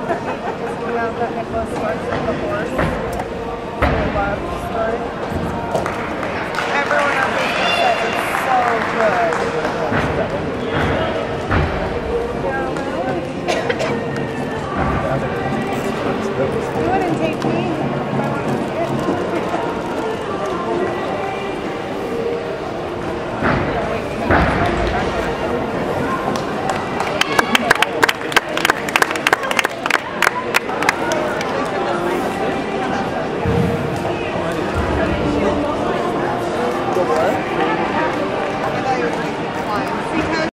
Just came out that Nicholas Sparks of the horse. I love story.